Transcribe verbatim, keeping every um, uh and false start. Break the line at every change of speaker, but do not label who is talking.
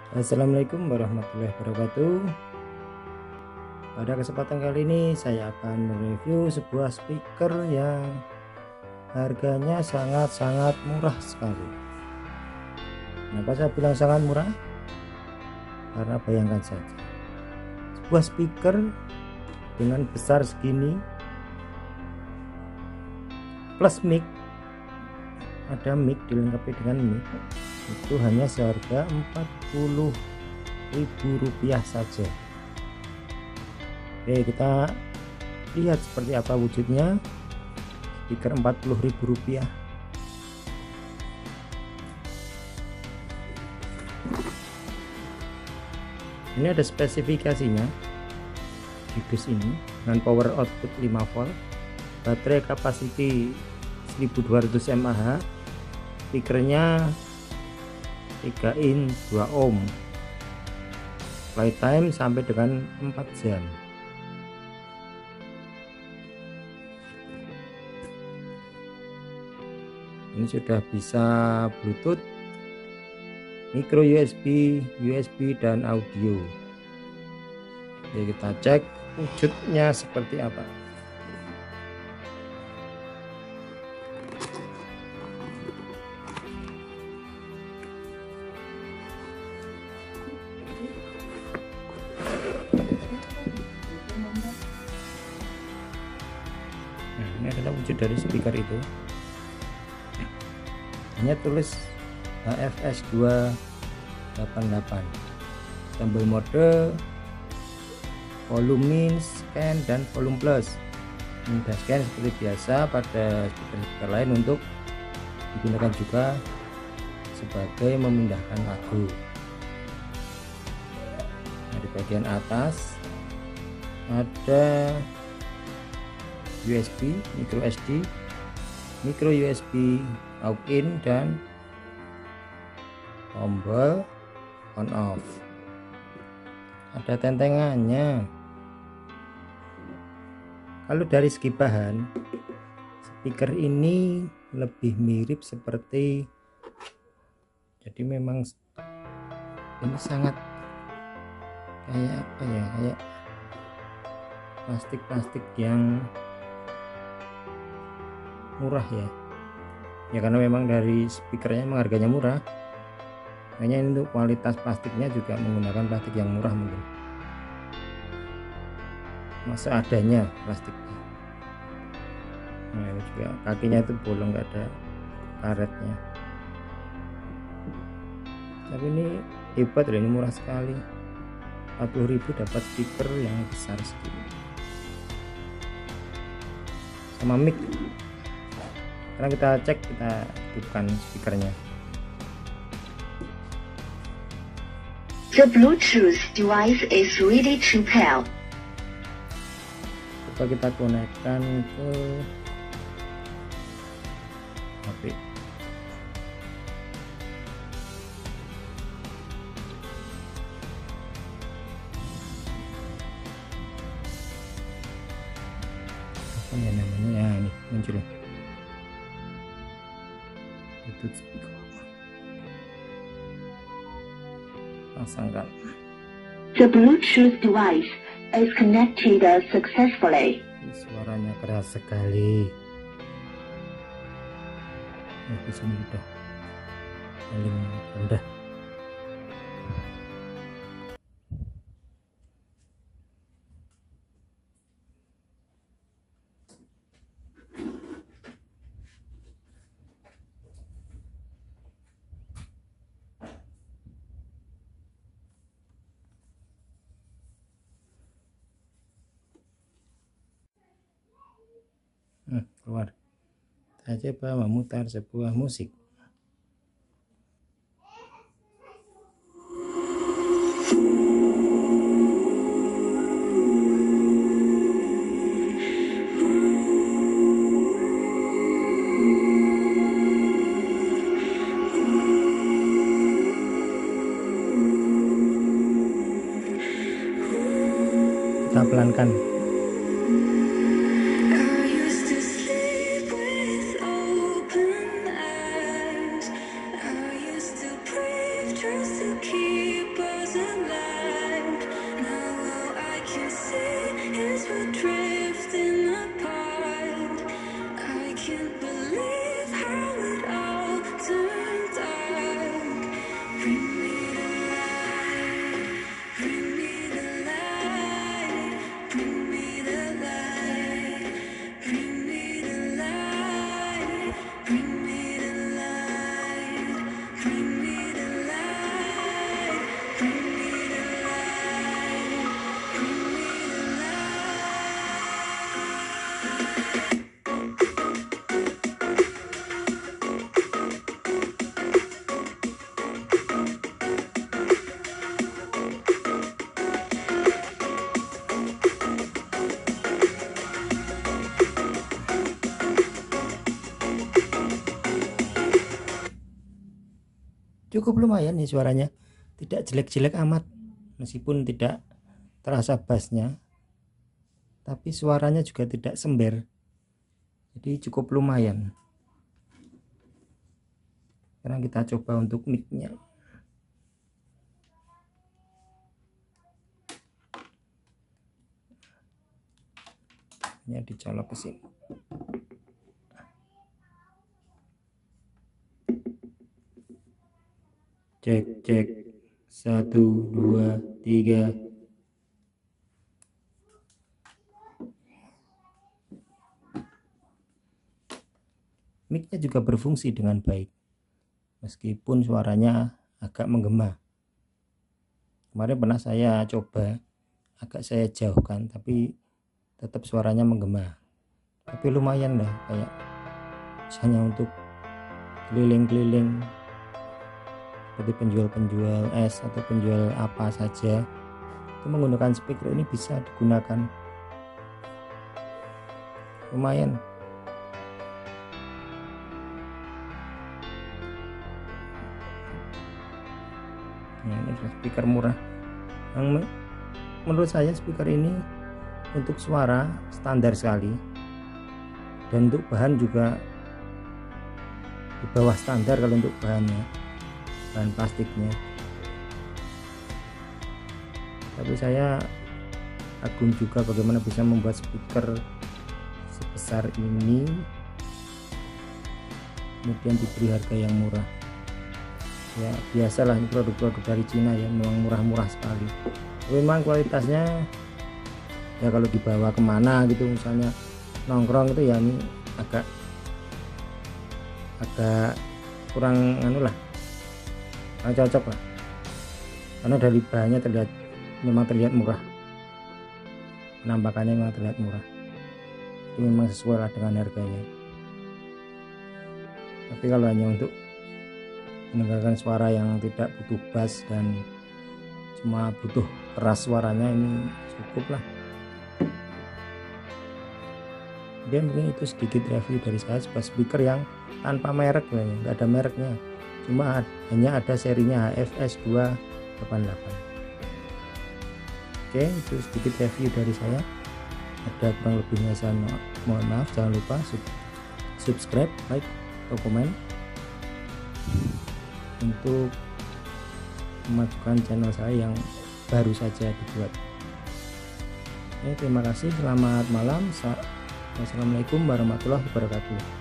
Assalamualaikum warahmatullahi wabarakatuh. Pada kesempatan kali ini saya akan mereview sebuah speaker yang harganya sangat-sangat murah sekali. Kenapa saya bilang sangat murah? Karena bayangkan saja, sebuah speaker dengan besar segini plus mic, ada mic, dilengkapi dengan mic, itu hanya seharga empat puluh ribu rupiah saja. Oke, kita lihat seperti apa wujudnya speaker empat puluh ribu rupiah. Ini ada spesifikasinya di dus ini, dengan power output lima volt, baterai kapasiti seribu dua ratus mAh, speakernya tiga in dua ohm, playtime sampai dengan empat jam. Ini sudah bisa Bluetooth, micro U S B, U S B dan audio. Oke, kita cek wujudnya seperti apa. Nah, ini adalah wujud dari speaker itu. Hanya tulis H F S dua delapan delapan, tombol mode, volume min, scan, dan volume plus. Ini scan seperti biasa pada speaker-speaker lain untuk digunakan juga sebagai memindahkan lagu. Nah, di bagian atas ada U S B, micro S D, micro U S B, aux in, dan tombol on off. Ada tentengannya. Kalau dari segi bahan, speaker ini lebih mirip seperti, jadi memang ini sangat kayak apa ya, kayak plastik-plastik yang murah ya. Ya karena memang dari speakernya memang harganya murah, makanya ini untuk kualitas plastiknya juga menggunakan plastik yang murah mungkin. Masa adanya plastiknya. Nah, ini juga kakinya itu bolong, nggak ada karetnya. Tapi ini hebat loh, ini murah sekali. empat puluh ribu dapat speaker yang besar segini. Sama mic. Sekarang kita cek, kita hidupkan speakernya.
The Bluetooth device is ready to pair.
Coba kita konekkan ke H P. Apa ya namanya? Ya, ini muncul. Bluetooth speaker. Pasangkan.
The Bluetooth device is connected successfully.
Suaranya keras sekali. Nah, di sini udah paling rendah. Hmm, keluar. Saya coba memutar sebuah musik. Kita pelankan.
Keep
Cukup lumayan nih suaranya, tidak jelek-jelek amat, meskipun tidak terasa bassnya, tapi suaranya juga tidak sember, jadi cukup lumayan. Sekarang kita coba untuk mic-nya. Ini dicolok ke sini. Cek cek satu dua tiga. Mic-nya juga berfungsi dengan baik, meskipun suaranya agak menggema. Kemarin pernah saya coba, agak saya jauhkan, tapi tetap suaranya menggema. Tapi lumayan lah, kayak misalnya untuk keliling-keliling seperti penjual-penjual es atau penjual apa saja, itu menggunakan speaker ini bisa digunakan. Lumayan. Nah, ini speaker murah. Yang menurut saya speaker ini untuk suara standar sekali, dan untuk bahan juga di bawah standar kalau untuk bahannya, bahan plastiknya. Tapi saya kagum juga bagaimana bisa membuat speaker sebesar ini kemudian diberi harga yang murah. Ya biasalah, ini produk-produk dari Cina ya, memang murah-murah sekali. Tapi memang kualitasnya ya kalau dibawa kemana gitu, misalnya nongkrong itu ya ini agak agak kurang anu lah, kurang cocok lah, karena dari bahannya terlihat memang terlihat murah, penampakannya memang terlihat murah, itu memang sesuai lah dengan harganya. Tapi kalau hanya untuk mendengarkan suara yang tidak butuh bass dan cuma butuh keras suaranya, ini cukup lah. Dia mungkin itu sedikit review dari saya sebuah speaker yang tanpa merek, nggak ada mereknya, cuma hanya ada serinya H F S dua delapan delapan. Oke, itu sedikit review dari saya. Ada kurang lebihnya saya mohon maaf. Jangan lupa subscribe, like, atau komen untuk memajukan channel saya yang baru saja dibuat. Oke, terima kasih, selamat malam. Wassalamualaikum warahmatullahi wabarakatuh.